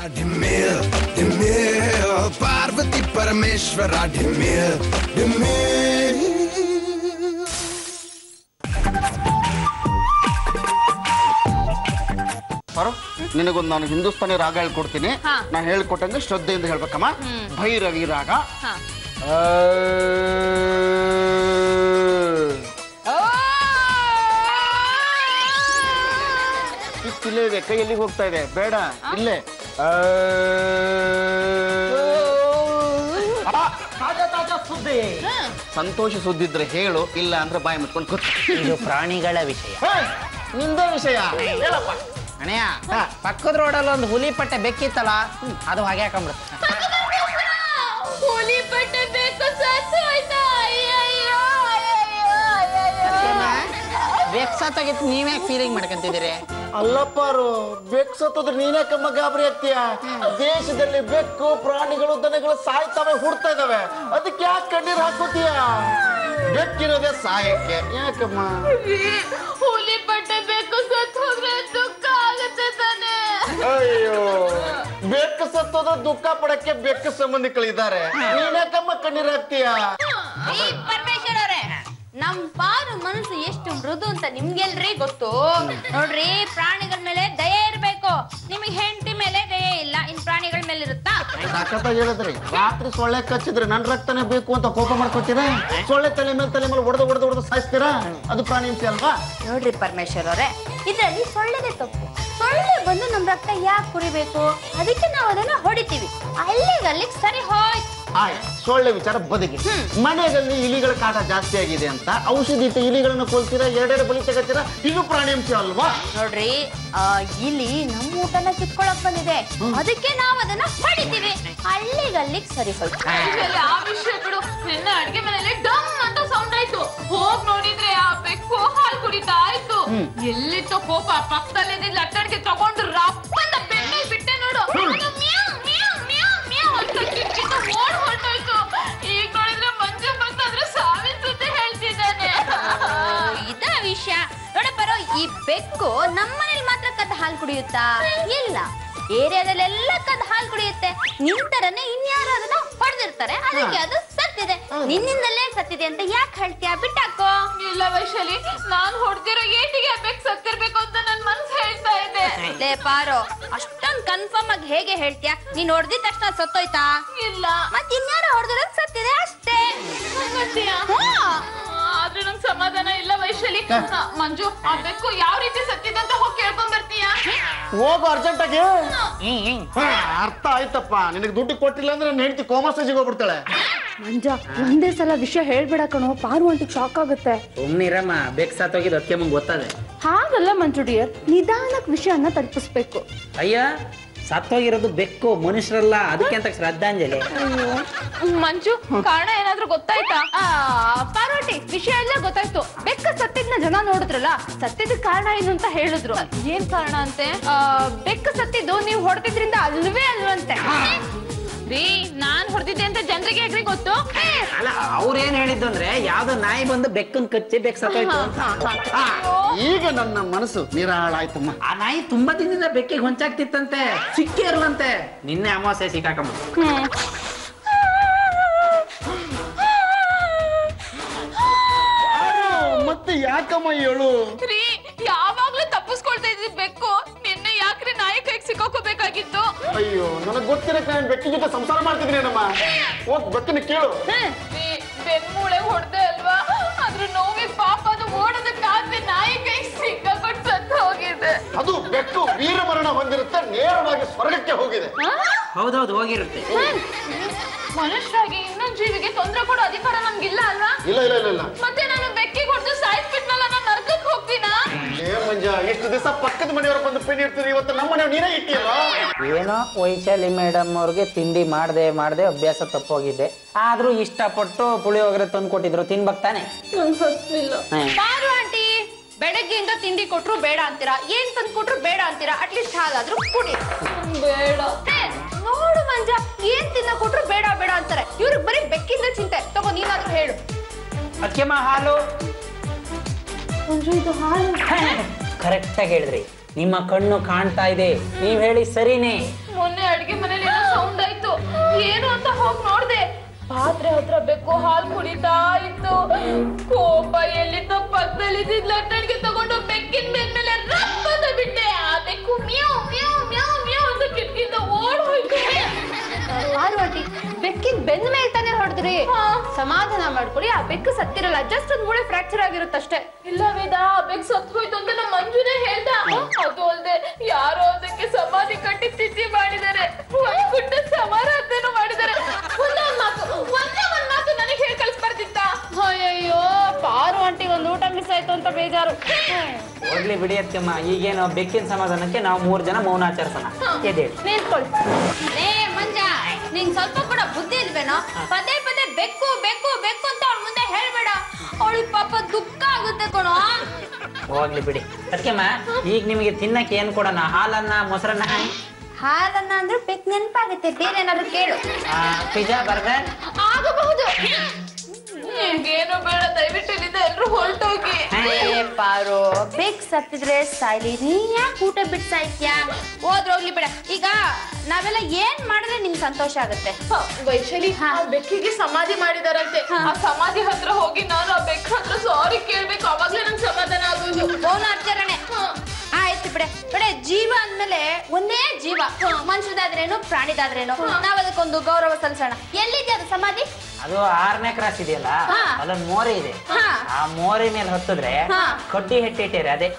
ಡಿಮ್ಮಿಲ್ ಡಿಮ್ಮಿಲ್ ಪಾರ್ವತಿ ಪರಮೇಶ್ವರ ಡಿಮ್ಮಿಲ್ ಡಿಮ್ಮಿಲ್. ನಿನಗೊಂದು ನಾನು ಹಿಂದೂಸ್ತಾನಿ ರಾಗ ಹೇಳ್ಕೊಡ್ತೀನಿ. ನಾನು ಹೇಳ್ಕೊಟ್ಟಂಗೆ ಶ್ರದ್ಧೆಯಿಂದ ಹೇಳ್ಬೇಕಮ್ಮ. ಭೈರವಿ ರಾಗ. ಇಲ್ಲೇ ಇದೆ, ಕೈಯಲ್ಲಿ ಹೋಗ್ತಾ ಇದೆ, ಬೇಡ ಇಲ್ಲೇ. ಸುದ್ದಿ ಸಂತೋಷ ಸುದ್ದಿದ್ರೆ ಹೇಳು, ಇಲ್ಲ ಅಂದ್ರೆ ಬಾಯಿ ಮುಚ್ಕೊಂಡು ಕೂತು. ಇದು ಪ್ರಾಣಿಗಳ ವಿಷಯ. ನಿಂದೇ ವಿಷಯ ಹೇಳಪ್ಪ. ಅಣ್ಣಯ್ಯ, ಪಕ್ಕದ ರೋಡಲ್ಲಿ ಒಂದು ಹುಲಿ ಪಟ್ಟೆ ಬೆಕ್ಕಿತ್ತಲ್ಲ, ಅದು ಹಾಗೆ ಹಾಕೊಂಡ್ಬಿಡುತ್ತೆ. ಹುಲಿ ಪಟ್ಟೆ ಬೇಕು ಬೆಕ್ ಸತ್ತಾಗಿತ್ತು, ನೀವೇ ಫೀಲಿಂಗ್ ಮಾಡ್ಕೊಂತಿದ್ದೀರಿ? ಅಲ್ಲಪ್ಪಾರು, ಬೆಕ್ಕು ಸತ್ತೋದ್ರೆ ನೀನ್ಯಾಕಮ್ಮ ಗಾಬರಿ ಆಗ್ತೀಯ? ದೇಶದಲ್ಲಿ ಬೆಕ್ಕು, ಪ್ರಾಣಿಗಳು, ದನಗಳು ಸಾಯ್ತವೆ, ಹುಡ್ತಾ ಇದಾವೆ. ಅದಕ್ಕೆ ಯಾಕೆ ಕಣ್ಣೀರು ಹಾಕೋತೀಯ? ಬೆಕ್ಕಿರೋದೇ ಸಾಯಕ್ಕೆ, ಯಾಕಮ್ಮ? ಹುಲಿ ಪಟ್ಟೆ ಬೇಕು ಸತ್ತು ಹೋದ್ರೆ ದುಃಖ ಆಗುತ್ತೆ ತಾನೆ. ಅಯ್ಯೋ, ಬೆಕ್ಕು ಸತ್ತೋದ್ರೆ ದುಃಖ ಪಡಕ್ಕೆ ಬೆಕ್ಕು ಸಂಬಂಧಿಗಳಿದ್ದಾರೆ, ನೀನ್ಯಾಕಮ್ಮ ಕಣ್ಣೀರು ಹಾಕ್ತೀಯ? ಪರಮೇಶ್ವರ ಅವರೇ, ನಮ್ ಪಾರು ಮನಸ್ಸು ಎಷ್ಟು ಮೃದು ಅಂತ ನಿಮ್ಗೆಲ್ರಿ ಗೊತ್ತು. ನೋಡ್ರಿ, ಪ್ರಾಣಿಗಳ ಮೇಲೆ ದಯೆ ಇರ್ಬೇಕು. ನಿಮಗೆ ಹೆಂಡತಿ ಮೇಲೆ ದಯೆ ಇಲ್ಲ, ಇನ್ ಪ್ರಾಣಿಗಳ ಮೇಲೆ ಇರುತ್ತಾ? ಸಖತ್ತಾಗಿ ಹೇಳಿದ್ರಿ. ರಾತ್ರಿ ಸೊಳ್ಳೆ ಕಚ್ಚಿದ್ರೆ ನನ್ ರಕ್ತನೇ ಬೇಕು ಅಂತ ಕೋಪ ಮಾಡ್ಕೊತೀರಾ? ಸೊಳ್ಳೆ ತಲೆ ಮೇಲೆ ಹೊಡೆದು ಸಾಯಿಸ್ತೀರಾ? ಅದು ಪ್ರಾಣಿ ಹಿಂಸೆ ಅಲ್ವಾ? ನೋಡ್ರಿ ಪರಮೇಶ್ವರ್ ಅವರೇ, ಇದ್ರಲ್ಲಿ ಸೊಳ್ಳೆನೇ ತಪ್ಪು. ಸೊಳ್ಳೆ ಬಂದು ನಮ್ ರಕ್ತ ಯಾಕೆ ಕುರಿಬೇಕು? ಅದಕ್ಕೆ ನಾವು ಅದನ್ನ ಹೊಡಿತೀವಿ. ಅಲ್ಲಿಗೆ ಸರಿ ಹೋಯ್ತು. ಸೊಳ್ಳೆ ವಿಚಾರ ಬದಿಗೆ. ಮನೆಯಲ್ಲಿ ಇಲಿಗಳ ಕಾಟ ಜಾಸ್ತಿ ಆಗಿದೆ ಅಂತ ಔಷಧಿ ಇಟ್ಟು ಇಲಿಗಳನ್ನ ಕೊಲ್ತೀರಾ, ಎರಡೆರಡು ಬಲಿ ತಗೋತೀರಾ, ಇದು ಪ್ರಾಣಿ ಹಿಂಸೆ ಅಲ್ವಾ? ನೋಡ್ರಿ, ಇಲಿ ನಮ್ಮ ಊಟನ ಕಿತ್ಕೊಳಕ್ ಬಂದಿದೆ, ಅದಕ್ಕೆ ನಾವ್ ಅದನ್ನ ಹೊಡಿತೀವಿ. ಅಲ್ಲಿಗೆ ಸರಿ ಹೋಯ್ತು. ಆ ವಿಷಯ ಬಿಡು. ನಿನ್ನ ಅಡ್ಗೆ ಮನೆಯಲ್ಲಿ ಡಮ್ ಅಂತ ಸೌಂಡ್ ಆಯ್ತು. ಹೋಗ್ ನೋಡಿದ್ರೆ ಆ ಬೆಕ್ಕು ಹಾಲು ಕುಡಿತಾ ಆಯ್ತು. ಎಲ್ಲಿತ್ತು ಕೋಪ? ಪಕ್ಕದಲ್ಲಿ ಲಟ್ಟಡಿಗೆ ತಗೊಂಡು ರಪ್ಪಂತ ಬೆಣ್ಣೆ ಬಿಟ್ಟೆ ನೋಡು. ಹೊರಟೋಯ್ತು. ಈಗ ನೋಡಿದ್ರೆ ಮಂಜು ಬಂದಾದ್ರೆ ಸಾವಿನ ಸುದ್ದಿ ಹೇಳ್ತಿದ್ದಾನೆ. ಇದ ವಿಷಯ ನೋಡಪ್ಪರೋ. ಈ ಬೆಕ್ಕು ನಮ್ಮನೇಲಿ ಮಾತ್ರ ಕದ್ದು ಹಾಲು ಕುಡಿಯುತ್ತಾ? ಇಲ್ಲ, ಏರಿಯಾದಲ್ಲೆಲ್ಲ ಕದ್ದು ಹಾಲು ಕುಡಿಯುತ್ತೆ. ನಿಂತರನೇ ಇನ್ಯಾರು ಅದನ್ನ ಹೊಡೆದಿರ್ತಾರೆ, ಅದಕ್ಕೆ ಅದು ಸತ್ತಿದೆ. ನಿನ್ನಿಂದಲೇ ಸತ್ತಿದೆ ಅಂತ ಯಾಕೆ ಹೇಳ್ತೀಯಾ? ಬಿಟ್ಟಾಕೋ. ಇಲ್ಲ ವೈಶಾಲಿ, ನಾನ್ ಹೊಡೆದಿರೋ ಏಟಿಗೆ ಬೆಕ್ಕು ಸತ್ತಿರ್ಬೇಕು ಅಂತ ನನ್ ಮನ್ಸು ಹೇಳ್ತಾ ಇದೆ. ಲೇ ಪಾರೋ, ಅಷ್ಟೊಂದು ಕನ್ಫರ್ಮ್ ಆಗಿ ಹೇಗೆ ಹೇಳ್ತೀಯಾ? ನೀನ್ ಹೊಡೆದಿದ ತಕ್ಷಣ ಸತ್ತೋಯ್ತಾ? ಇಲ್ಲ, ಮತ್ತೆ ಇನ್ಯಾರು ಹೊಡೆದಿರೋದು ಸತ್ತಿದೆ ಅಷ್ಟೇ. ಆದ್ರೆ ನಂಗೆ ಸಮಾಧಾನ ಇಲ್ಲ ವೈಶಾಲಿ. ಮಂಜು, ಆ ಬೆಕ್ಕು ಯಾವ ರೀತಿ ಸತ್ತಿದಂತ ಹೋಗಿ ಕೇಳ್ಕೊಂಡ್ ಬರ್ತೀಯಾ? ಹೋಗು ಅರ್ಜೆಂಟ್ ಆಗಿ. ಅರ್ಥ ಆಯ್ತಪ್ಪ. ನಿನಗೆ ದುಡ್ಡು ಕೊಟ್ಟಿಲ್ಲ ಅಂದ್ರೆ ನನ್ನ ಹೆಂಡತಿ ಕೋಮಾ ಸ್ಟೇಜಿಗೆ ಹೋಗ್ಬಿಡ್ತಾಳೆ. ಮಂಜ, ಒಂದೇ ಸಲ ವಿಷಯ ಹೇಳ್ಬೇಡ ಕಣೋ, ಪಾರು ಅಂಟಿಗೆ ಶಾಕ್ ಆಗುತ್ತೆ. ಸುಮ್ನಿರಮ್ಮ, ಬೆಕ್ ಸತ್ತೋಗಿದ್ದು ಅದಕ್ಕೆ ಮುಂದೆ ಗೊತ್ತದೆ. ಹಾಗಲ್ಲ ಮಂಜು ಡಿಯರ್, ನಿಧಾನಕ್ಕೆ ವಿಷಯನ ತಲುಪಿಸ್ಬೇಕು. ಅಯ್ಯ, ಸತ್ತೋಗಿರೋದು ಬೆಕ್ಕು, ಮನುಷ್ಯರಲ್ಲ, ಅದಕ್ಕೆ ಅಂತ ಶ್ರದ್ಧಾಂಜಲಿ. ಮಂಜು, ಕಾರಣ ಏನಾದ್ರೂ ಗೊತ್ತಾಯ್ತಾ? ಪಾರ್ವತಿ, ವಿಷಯ ಎಲ್ಲ ಗೊತ್ತಾಯ್ತು. ಬೆಕ್ಕ ಸತ್ತಿದ್ನ ಜನ ನೋಡಿದ್ರಲ್ಲ, ಸತ್ತಿದ ಕಾರಣ ಏನು ಅಂತ ಹೇಳಿದ್ರು. ಏನ್ ಕಾರಣ ಅಂತೆ? ಬೆಕ್ಕ ಸತ್ತಿದ್ದು ನೀವು ಹೊಡೆದಿದ್ರಿಂದ ಅಲ್ವೇ ಅಲ್ವಂತೆ. ರೀ, ನಾನ್ ಹೊಡೆದಿದ್ದೆ ಅಂತ ಜನರಿಗೆ ಹೇಗ್ರಿ ಗೊತ್ತು? ಅಲ್ಲ, ಅವ್ರೇನ್ ಹೇಳಿದ್ದು ಅಂದ್ರೆ ಯಾವ್ದೋ ನಾಯಿ ಬಂದು ಬೆಕ್ಕನ್ ಕಚ್ಚಿ ಬೆಕ್ ಸತ್ತೋಯ್ತು ಅಂತ. ಈಗ ನನ್ನ ಮನಸ್ಸು ನಿರಾಳ ಆಯ್ತಮ್ಮ. ಆ ನಾಯಿ ತುಂಬಾ ದಿನದಿಂದ ಬೆಕ್ಕಿಗೆ ಹೊಂಚಾಗ್ತಿತ್ತಂತೆ, ಸಿಕ್ಕೇ ಇರ್ಲಂತೆ. ನಿನ್ನೆ ಅಮಾವಾಸ್ಯೆ ಸಿಕ್ಕಾಕಂಬ. ಮತ್ತೆ ಯಾಕಮ್ಮ ಹೇಳು? ರೀ, ಯಾವಾಗ್ಲೂ ತಪ್ಪಿಸ್ಕೊಳ್ತಾ ಇದ್ದಿದ್ ಬೆಕ್ಕು ನಿನ್ನೆ ಯಾಕ್ರಿ ನಾಯಿ ಕೈಗೆ ಸಿಕ್ಕಾಕೋಬೇಕಾಗಿತ್ತು? ಅಯ್ಯೋ, ನನಗೆ ಗೊತ್ತಿರಕ್ಕೆ ನಾನು ಬೆಕ್ಕಿ ಜೊತೆ ಸಂಸಾರ ಮಾಡ್ತಿದ್ದೀನಿ ನಮ್ಮ. ಹೋಗ್ ಬೆಕ್ಕನ ಕೇಳು. ಬೆನ್ಮೂಳೆ ಹೊಡೆದೆ ಅಲ್ವಾ? ಅದ್ರ ನೋವಿಗೆ ಪಾಪ ಅದು ಓಡೋದಕ್ಕಾಗದೆ ನಾಯಿ ಕೈಗೆ ಸಿಕ್ಕಾಕೊಂಡು ಸತ್ತು ಹೋಗಿದೆ. ಅದು ಬೆಕ್ಕು ವೀರಮರಣ ಹೊಂದಿರುತ್ತೆ, ನೇರವಾಗಿ ಸ್ವರ್ಗಕ್ಕೆ ಹೋಗಿದೆ. ಹೌದೌದು, ಹೋಗಿರುತ್ತೆ. ಮನುಷ್ಯರಾಗಿ ಇನ್ನೊಂದು ಜೀವಿಗೆ ತೊಂದರೆ ಕೊಡೋ ಅಧಿಕಾರ ನಮ್ಗಿಲ್ಲ ಅಲ್ವಾ? ಇಲ್ಲ ಇಲ್ಲ ಇಲ್ಲ ಇಲ್ಲ. ಮತ್ತೆ ನಾನು ಬೆಕ್ಕಿಗೆ ಹೊಡೆದು ಸಾಯಿಸ್ಬಿಟ್ನಲ್ಲ, ನಾನು ನರ್ಕಕ್ಕೆ ಹೋಗ್ತೀನಾ? ಏ ಮಂಜ, ಎಷ್ಟು ದಿವಸ ಪಕ್ಕದ ಮನೆಯವ್ರ ಬಂದು ಪಿನ್ ಇರ್ತೀರಿ, ಇವತ್ತು ನಮ್ಮ ಮನೆಯವ್ರು ನೀನೇ ಇಟ್ಟಿಯಲ್ಲ. ಏನೋ ವೈಶಾಲಿ ಮೇಡಮ್ ಅವ್ರಿಗೆ ತಿಂಡಿ ಮಾಡದೆ ಅಭ್ಯಾಸ ತಪ್ಪೋಗಿದೆ. ಆದ್ರೂ ಇಷ್ಟಪಟ್ಟು ಪುಳಿಯೋಗರೆ ತಂದು ಕೊಟ್ಟಿದ್ರು, ತಿನ್ಬೇಕು ತಾನೆ? ಪಾರು ಆಂಟಿ, ಬೆಳಗ್ಗೆಯಿಂದ ತಿಂಡಿ ಕೊಟ್ರು ಬೇಡ ಅಂತೀರಾ, ಏನ್ ತಂದು ಕೊಟ್ರು ಬೇಡ ಅಂತೀರಾ. ಅಟ್ಲೀಸ್ಟ್ ಹಾಲಾದ್ರೂ ಕುಡಿ. ಬೇಡ ನೋಡು ಮಂಜ, ಏನ್ ತಿನ್ನ ಕೊಟ್ರು ಬೇಡ ಬೇಡ ಅಂತಾರೆ. ಇವ್ರಿಗೆ ಬರೀ ಬೆಕ್ಕಿಂದ ಚಿಂತೆ. ತಗೋ, ನೀನಾದ್ರೂ ಹೇಳು. ಅದಕ್ಕೆಮ್ಮ ಹಾಲು. ಇದು ಹಾಲು ಕರೆಕ್ಟ್ ಆಗಿ ಹೇಳಿದ್ರಿ. ನಿಮ್ಮ ಕಣ್ಣು ಕಾಣ್ತಾ ಇದೆ, ನೀವ್ ಹೇಳಿ ಸರಿನೇ. ಮೊನ್ನೆ ಅಡ್ಗೆ ಮನೇಲಿ ಏನೋ ಸೌಂಡ್ ಆಯ್ತು, ಏನು ಅಂತ ಹೋಗಿ ನೋಡ್ದೆ. ಪಾತ್ರೆ ಹತ್ರ ಬೆಕ್ಕು ಹಾಲು ಕುಡಿತಾ ಇತ್ತು. ಕೋಪ ಎಲ್ಲಿದ್ದೋ ಪಕ್ಕದಲ್ಲಿ ಲಟ್ಟಣಿಗೆ ತಗೊಂಡು ಬೆಕ್ಕಿನ ಮೇಲೆ ರಪ್ಪದ ಬಿಟ್ಟೆ. ಆ ಬೆಕ್ಕು ಮ್ಯಾವ್ ಮ್ಯಾವ್ ಮ್ಯಾವ್ ಮ್ಯಾವ್ ಅಂತ ಕಿಟಕಿಯಿಂದ ಓಡ್ ಹೋಯ್ತು. ಪಾರ್ವತಿ, ಬೆಕ್ಕಿನ ಬೆನ್ನ ಮೇಲೆ ತಾನೇ ಹೊಡೆದ್ರಿ. ಸಮಾಧಾನ ಮಾಡ್ಕೊಡಿ, ಆ ಬೆಕ್ಕು ಸತ್ತಿರಲ್ಲ, ಜಸ್ಟ್ ಒಂದ್ ಮೂಳೆ ಫ್ರಾಕ್ಚರ್ ಆಗಿರುತ್ತಷ್ಟೇ. ಇಲ್ಲ ವೇದ, ಆ ಬೆಕ್ಕು ಸತ್ತು ಹೋಯ್ತು ಅಂತ ನಮ್ಮ ಮಂಜುನೇ ಹೇಳ್ದ. ಅದು ಅಲ್ದೆ ಯಾರೋ ಅದಕ್ಕೆ ಸಮಾಧಿ ಕಟ್ಟಿ ತಿಥಿ ಮಾಡಿದ್ದಾರೆ, ಒಂದ್ ಪುಟ್ಟ ಸಮಾರಾಧನೆ ಮಾಡಿದ್ದಾರೆ. ಒಂದೇ ಒಂದ್ ಮಾತು ನನಗೆ ಹೇಳಿ ಕಳಿಸ್ಬಾರ್ದಿತ್ತ? ಅಯ್ಯಯ್ಯೋ, ಪಾರು ಆಂಟಿಗೆ ಒಂದು ಊಟ ಮಿಸ್ ಆಯ್ತು ಅಂತ ಬೇಜಾರು. ಹೋಗ್ಲಿ ಬಿಡಿ ಅತ್ತೆಮ್ಮ, ಈಗೇನು ಬೆಕ್ಕಿನ ಸಮಾಧಾನಕ್ಕೆ ನಾವು 3 ಜನ ಮೌನ ಆಚರಿಸೋಣ. ನಿಂತ್ಕೊಳ್ಳಿ. ಮಂಜ, ನಿಂಗ್ ಸ್ವಲ್ಪ ಕೂಡ ಬುದ್ಧಿ ಇಲ್ವೇನೋ? ಪದೇ ಪದೇ ಬೆಕ್ಕು ಬೆಕ್ಕು ಬೆಕ್ಕು ಅಂತ ಅವಳ ಮುಂದೆ ಹೇಳ್ಬೇಡ, ಅವಳಿಗೆ ಪಾಪ ದುಃಖ ಆಗುತ್ತೆ ಕಣೋ. ಹೋಗ್ಲಿ ಬಿಡಿ ಅತ್ತೆಮ್ಮ, ಈಗ ನಿಮಗೆ ತಿನ್ನಕ್ಕೆ ಏನ್ ಕೊಡೋಣ? ಹಾಲನ್ನ, ಮೊಸರನ್ನ? ಹಾಲನ್ನ ಅಂದ್ರೆ ಬೆಕ್ ನೆನಪಾಗುತ್ತೆ, ಬೇರೆ ಏನಾದ್ರು ಕೇಳು. ಪಿಜ್ಜಾ, ಬರ್ಗರ್ ಆಗಬಹುದು. ನಿಮ್ಗೇನು ಬೇಡ, ದಯವಿಟ್ಟು ಇಲ್ಲಿಂದ ಎಲ್ರು ಹೊರಟೋಗಿ. ಪಾರು, ಬೆಕ್ ಸತ್ತಿದ್ರೆ ಸಾಯ್ಲಿ, ನೀ ಯಾಕೆ ಊಟ ಬಿಟ್ಟು ಸಾಯ್ತ್ಯಾ? ಹೋಗ್ಲಿ ಬಿಡ. ಈಗ ನಾವೆಲ್ಲ ಏನ್ ಮಾಡಿದ್ರೆ ನಿಮ್ಗೆ ಸಂತೋಷ ಆಗುತ್ತೆ? ವೈಶಾಲಿ, ಆ ಬೆಕ್ಕಿಗೆ ಸಮಾಧಿ ಮಾಡಿದಾರಂತೆ. ಆ ಸಮಾಧಿ ಹತ್ರ ಹೋಗಿ ನಾನು ಆ ಬೆಕ್ಕ ಹತ್ರ ಸಾರಿ ಕೇಳ್ಬೇಕು, ಅವಾಗ್ಲೇ ನಂಗೆ ಸಮಾಧಾನ ಆಗೋದು. ಮೌನ ಆಚರಣೆ ಆಯ್ತು ಬಿಡೆ. ಜೀವ ಅಂದ್ಮೇಲೆ ಒಂದೇ ಜೀವ, ಮನುಷ್ಯದಾದ್ರೇನು ಪ್ರಾಣಿದಾದ್ರೇನು, ನಾವ್ ಅದಕ್ಕೊಂದು ಗೌರವ ಸಲ್ಲಿಸೋಣ. ಎಲ್ಲಿದೆ ಅದು ಸಮಾಧಿ? ಅದು 6ನೇ ಕ್ರಾಸ್ ಇದೆಯಲ್ಲ, ಅಲ್ಲೊಂದು ಮೋರೆ ಇದೆ. ಆ ಮೋರೆ ಮೇಲೆ ಹತ್ತಿದ್ರೆ ಕಡ್ಡಿ ಹೆಟ್ಟಿಟ್ಟಿರಿ, ಅದೇ.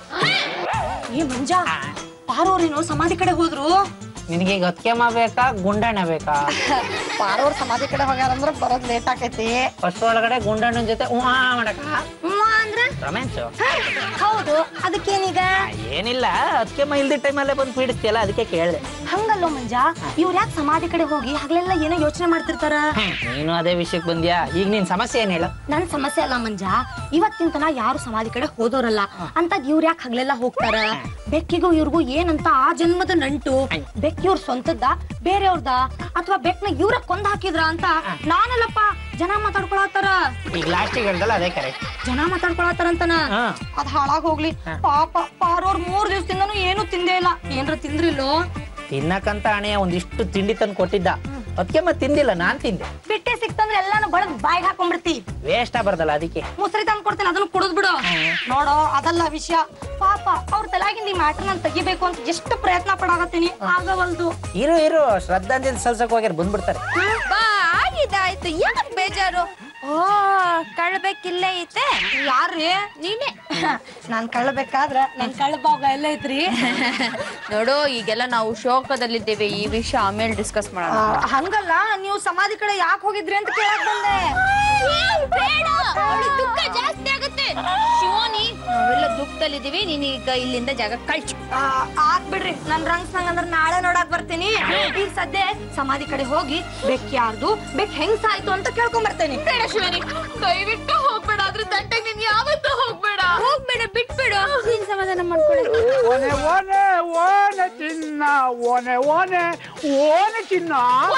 ಏ ಮಂಜ, ಪಾರೋರೇನೋ ಸಮಾಧಿ ಕಡೆ ಹೋದ್ರು. ನಿನಗೆ ಈಗ ಅತ್ಕೆಮ್ಮ ಬೇಕಾ, ಗುಂಡಣ್ಣ ಬೇಕಾ? ಪಾರೋರ್ ಸಮಾಧಿ ಕಡೆ ಹೋಗ್ಯಾರಂದ್ರ ಬರೋದ್ ಲೇಟ್ ಆಕೈತಿ. ಫಸ್ಟ್ ಒಳಗಡೆ ಗುಂಡಣ್ಣನ ಜೊತೆ ಮಾಡಕ ಅಂದ್ರೆ ರಮೇಶ್. ಹೌದು, ಅದಕ್ಕೇನೀಗ? ಏನಿಲ್ಲ, ಅತ್ಕೆಮ್ಮ ಇಲ್ದಿ ಟೈಮಲ್ಲೇ ಬಂದು ಪೀಡಿಸ್ತಿಯಲ್ಲ, ಅದಕ್ಕೆ ಕೇಳಿದೆ. ಹಂಗಲ್ಲೋ ಮಂಜ, ಇವ್ರ ಯಾಕೆ ಸಮಾಧಿ ಕಡೆ ಹೋಗಿ ಹಗಲೆಲ್ಲ ಏನೋ ಯೋಚನೆ ಮಾಡ್ತಿರ್ತಾರ? ನೀನು ಅದೇ ವಿಷಯಕ್ಕೆ ಬಂದ್ಯಾ? ಈಗ ನಿನ್ ಸಮಸ್ಯೆ ಏನ್ ಹೇಳು? ನನ್ ಸಮಸ್ಯೆ ಅಲ್ಲ ಮಂಜ, ಇವತ್ತಿನ ತನ ಯಾರು ಸಮಾಧಿ ಕಡೆ ಹೋದೋರಲ್ಲ ಅಂತದ್ ಇವ್ರ ಯಾಕೆ ಹಗಲೆಲ್ಲ ಹೋಗ್ತಾರ? ಬೆಕ್ಕಿಗೂ ಇವ್ರಿಗೂ ಏನಂತ ಆ ಜನ್ಮದ ನಂಟು? ಬೆಕ್ ಇವ್ರ ಸ್ವಂತದ್ದ, ಬೇರೆಯವ್ರದ, ಅಥವಾ ಬೆಕ್ನ ಇವ್ರ ಕೊಂದ್ ಹಾಕಿದ್ರ ಅಂತ ನಾನಲ್ಲಪ್ಪ, ಜನ ಮಾತಾಡ್ಕೊಳತ್ತಾರ. ಈಗ ಲಾಸ್ಟಿಗೆ ಹೇಳ್ದಲ್ಲ, ಅದೇ ಕರೆಕ್ಟ್. ಜನ ಮಾತಾಡ್ಕೊಳತ್ತಾರಂತನ. ಅದ್ ಹಾಳಾಗ್ ಹೋಗ್ಲಿ ಪಾಪ. ಪಾರೋರ್ 3 ದಿವಸದಿಂದನೂ ಏನು ತಿಂದೇ ಇಲ್ಲ. ಏನ್ರ ತಿಂದ್ರಿಲ್ಲೋ? ತಿನ್ನಕಂತ ಅಣೆಯ ಒಂದಿಷ್ಟು ತಿಂಡಿ ತಂದು ಕೊಟ್ಟಿದ್ದ, ಅತ್ಕೆಮ್ಮ ತಿಂದಿಲ್ಲ, ನಾನ್ ತಿಂದೆ. ಬಿಟ್ಟೆ ಸಿಕ್ತಂದ್ರೆ ಎಲ್ಲಾನು ಬಳದ್ ಬಾಯಿಗೆ ಹಾಕೊಂಡ್ಬಿಡ್ತಿ. ವೇಸ್ಟ್ ಬರ್ತಲ್ಲ, ಅದಕ್ಕೆ ಮುಸ್ರಿ ತಂದು ಕೊಡ್ತೇನೆ, ಅದನ್ನು ಕುಡಿದ್ ಬಿಡು. ನೋಡೋ, ಅದಲ್ಲ ವಿಷಯ. ಪಾಪ ಅವ್ರ ತಲಾಗಿಂದ ಈ ಮ್ಯಾಟರ್ ನಾನು ತೆಗಿಬೇಕು ಅಂತ ಎಷ್ಟು ಪ್ರಯತ್ನ ಪಡಾಕತ್ತೀನಿ, ಆಗವಲ್ದು. ಇರು ಶ್ರದ್ಧಾಂಜಲಿ ಸಲ್ಸಕ್ ಹೋಗ್ಯಾರ, ಬಂದ್ಬಿಡ್ತಾರೆ. ಬಾ, ಆಗಿದ್ದಾಯ್ತು, ಯಾಕೆ ಬೇಜಾರು? ಓ, ಕಳ್ಬೇಕಿಲ್ಲೇ ಐತೆ. ಯಾರ್ರಿ? ನೀನೆ. ನಾನ್ ಕಳ್ಬೇಕಾದ್ರ ನನ್ ಕಳ್ಬಾಗ ಎಲ್ಲ ಐತ್ರಿ. ನೋಡು, ಈಗೆಲ್ಲ ನಾವು ಶೋಕದಲ್ಲಿದ್ದೇವೆ, ಈ ವಿಷಯ ಆಮೇಲೆ ಡಿಸ್ಕಸ್ ಮಾಡೋಣ. ಹಂಗಲ್ಲ, ನೀವು ಸಮಾಧಿ ಕಡೆ ಯಾಕೆ ಹೋಗಿದ್ರಿ ಅಂತ ಕೇಳಕ್ ಬಂದೆ. ಬೇಡ, ಅವಳಿಗೆ ದುಃಖ ಜಾಸ್ತಿ ಆಗುತ್ತೆ. ಶಿವನಿ, ನಾವೆಲ್ಲ ದುಃಖದಲ್ಲಿದ್ದೀವಿ, ನೀನೀಗ ಇಲ್ಲಿಂದ ಜಾಗ ಕಳ್ಚು. ಆತ್ ಬಿಡ್ರಿ, ನನ್ ರಂಗ್ಸ್ ನಂಗಂದ್ರ ನಾಳೆ ನೋಡಕ್ ಬರ್ತೀನಿ. ಈಗ ಸದ್ಯ ಸಮಾಧಿ ಕಡೆ ಹೋಗಿ ಬೆಕ್ ಯಾರ್ದು, ಬೆಕ್ ಹೆಂಗ್ ಸಾಯ್ತು ಅಂತ ಕೇಳ್ಕೊಂಡ್ ಬರ್ತೇನೆ. ಬೇಡ ಶಿವನಿ, ದಯವಿಟ್ಟು ಹೋಗ್ಬೇಡ, ಅದ್ರ ತಂಟೆಗೆ ನೀನ್ ಯಾವತ್ತೂ ಹೋಗ್ಬೇಡ. ಬಿಟ್ಬಿಡು, ನೀನ್ ಸಮಾಧಾನ ಮಾಡ್ಕೊಳ್ಳಿ. ಓನೆ ಚಿನ್ನ, ಓನೆ ಚಿನ್ನ.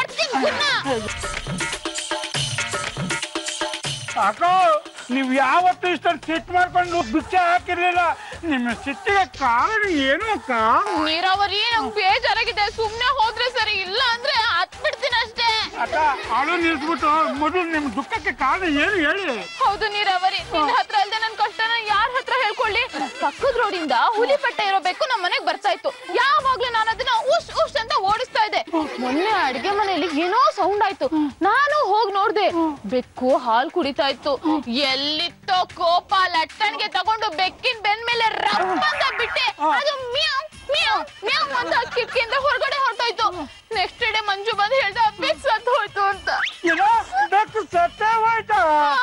ಅಕ್ಕ, ನೀವ್ ಯಾವತ್ತೂ ಇಷ್ಟೊಂದು ಸಿಟ್ಟು ಮಾಡ್ಕೊಂಡು ಭಿಕ್ಷೆ ಹಾಕಿರ್ಲಿಲ್ಲ. ನಿಮ್ಮ ಸಿಟ್ಟಿಗೆ ಕಾರಣ ಏನು ಅಕ್ಕ? ನೀರಾವರಿ, ನಂಗೆ ಬೇಜಾರಾಗಿದೆ, ಸುಮ್ನೆ ಹೋದ್ರೆ ಸರಿ, ಇಲ್ಲ ಅಂದ್ರೆ ಹತ್ ಬಿಡ್ತೀನಿ ಅಷ್ಟೇ. ಅಕ್ಕ, ಅಳು ನಿಲ್ಸ್ಬಿಟ್ಟು ಮೊದಲು ನಿಮ್ ದುಃಖಕ್ಕೆ ಕಾರಣ ಏನು ಹೇಳಿ. ಹೌದು ನೀರಾವರಿ, ನಿನ್ ಹತ್ರ ಅಲ್ದೆ ನನ್ ಕಷ್ಟನ ಯಾರ ಹತ್ರ ಹೇಳ್ಕೊಳ್ಳಿ? ಪಕ್ಕದ ರೋಡಿಂದ ಹುಲಿ ಪಟ್ಟೆ ಇರೋಬೇಕು ನಮ್ಮ ಮನೆಗ್ ಬರ್ತಾ ಇತ್ತು. ಯಾವಾಗ್ಲೂ ನಾನು ಅದನ್ನ ಉಶ್ ಉಶ್ ಅಂತ ಓಡಿಸ್ತಾ ಇದ್ದೆ. ಮೊನ್ನೆ ಅಡ್ಗೆ ಮನೆಯಲ್ಲಿ ಏನೋ ಸೌಂಡ್ ಆಯ್ತು, ನಾನು ಹೋಗಿ ನೋಡ್ದೆ, ಬೆಕ್ಕು ಹಾಲ್ ಕುಡಿತಾ ಇತ್ತು. ಎಲ್ಲಿತ್ತೋ ಕೋಪ, ಲಟ್ಟಣಿಗೆ ತಗೊಂಡು ಬೆಕ್ಕಿನ ಬೆನ್ ಮೇಲೆ ರಪ್ಪಂತ ಬಿಟ್ಟೆ. ಅದು ಮ್ಯಾವ್ ಮ್ಯಾವ್ ಮ್ಯಾವ್ ಅಂತ ಕಿಟಕಿಯಿಂದ ಹೊರಗಡೆ ಹೊರಟೋಯ್ತು. ನೆಕ್ಸ್ಟ್ ಡೇ ಮಂಜು ಬಂದು ಹೇಳ್ದ, ಬೆಕ್ ಸತ್ತು ಹೋಯ್ತು ಅಂತ. ಏನೋ ಬೆಕ್ಕು ಸತ್ತೇ ಹೋಯ್ತಾ?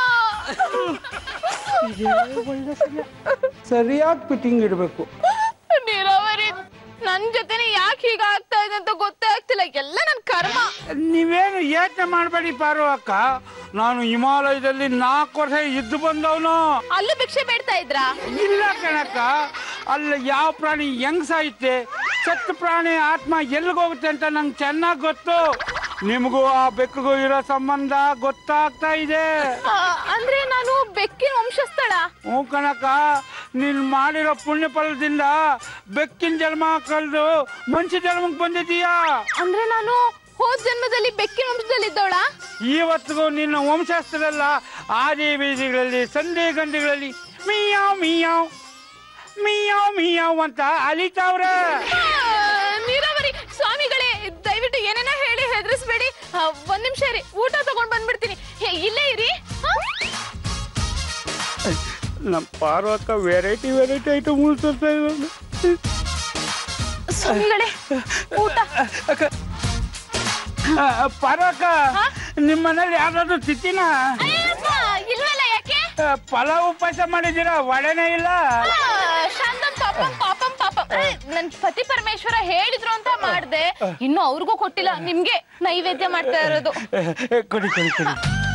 ಸರಿಯಾಗಿ ಫಿಟ್ಟಿಂಗ್ ಇಡ್ಬೇಕು. ನೀರಾವರಿ, ನನ್ ಜೊತೆನೆ ಯಾಕೆ ಹೀಗ ಆಗ್ತಾ ಇದೆ ಅಂತ ಗೊತ್ತೇ ಆಗ್ತಿಲ್ಲ, ಎಲ್ಲ ನನ್ ಕರ್ಮ. ನೀವೇನು ಯೋಚನೆ ಮಾಡಬೇಡಿ ಪಾರು ಅಕ್ಕ, ನಾನು ಹಿಮಾಲಯದಲ್ಲಿ 4 ವರ್ಷ ಇದ್ದು ಬಂದವನು. ಅಲ್ಲೂ ಭಿಕ್ಷೆ ಬೇಡ್ತಾ ಇದ್ರಾ? ಇಲ್ಲ ಕಣಕ್ಕ, ಅಲ್ಲಿ ಯಾವ ಪ್ರಾಣಿ ಹೆಂಗ್ ಸಾಯುತ್ತೆ, ಸತ್ತ ಪ್ರಾಣಿ ಆತ್ಮ ಎಲ್ಲಿಗೋಗುತ್ತೆ ಅಂತ ನಂಗೆ ಚೆನ್ನಾಗಿ ಗೊತ್ತು. ನಿಮಗೂ ಆ ಬೆಕ್ಕಿಗೂ ಇರೋ ಸಂಬಂಧ ಗೊತ್ತಾಗ್ತಾ ಇದೆ. ಅಂದ್ರೆ ನಾನು ಬೆಕ್ಕಿನ ವಂಶಸ್ಥಳ? ಹ್ಞೂ ಕಣಕ್ಕ, ನೀನ್ ಮಾಡಿರೋ ಪುಣ್ಯ ಫಲದಿಂದ ಬೆಕ್ಕಿನ ಜನ್ಮ ಕಳೆದು ಮನುಷ್ಯ ಜನ್ಮಕ್ಕೆ ಬಂದಿದೀಯಾ. ಅಂದ್ರೆ ನಾನು ಹೋದ್ ಜನ್ಮದಲ್ಲಿ ಬೆಕ್ಕಿನ ವಂಶದಲ್ಲಿದ್ದವಳ? ಇವತ್ತಿಗೂ ನಿನ್ನ ವಂಶಸ್ಥರೆಲ್ಲ ಆದಿ ಬೀದಿಗಳಲ್ಲಿ ಸಂಧಿ ಗಂಡಿಗಳಲ್ಲಿ ಮಿಯಾವ್ ಮಿಯಾವ್ ಮಿಯಾವ್ ಮಿಯಾವ್ ಅಂತ ಅಲಿತಾವ್ರೆ. ನೀರಾವರಿ ಸ್ವಾಮಿಗಳೇ, ದಯವಿಟ್ಟು ಏನೇನೋ ಹೇಳಿ ಹೆದರಿಸ್ಬೇಡಿ. ಒಂದ್ ನಿಮಿಷ ಇರಿ, ಊಟ ತಗೊಂಡ್ ಬಂದ್ಬಿಡ್ತೀನಿ. ಇಲ್ಲೇ ಇರಿ. ನಮ್ಮ ಪಾರ್ವಕ್ಕ ವೆರೈಟಿ ಐಟಮ್ ಉಳಿಸ್ತಾ ಇರೋದು. ಸ್ವಾಮಿಗಳೇ, ಊಟ. ಪಾರ್ವಕ್ಕ, ನಿಮ್ಮ ಮನೇಲಿ ಯಾವ್ದಾದ್ರು ತಿತ್ತಿನ? ಇಲ್ವಲ್ಲ, ಯಾಕೆ? ಪಲಾವ್ ಉಪವಾಸ ಮಾಡಿದ್ದೀರಾ, ವಡೆನೇ ಇಲ್ಲ? ಶಾಂತಂ ಪಾಪಂ ಪಾಪಂ ಪಾಪಂ. ನನ್ ಪತಿ ಪರಮೇಶ್ವರ ಹೇಳಿದ್ರು ಅಂತ ಮಾಡ್ದೆ, ಇನ್ನು ಅವ್ರಿಗೂ ಕೊಟ್ಟಿಲ್ಲ. ನಿಮ್ಗೆ ನೈವೇದ್ಯ ಮಾಡ್ತಾ ಇರೋದು. ಕೊಡಿ ಕೊಡಿ ಕೊಡಿ.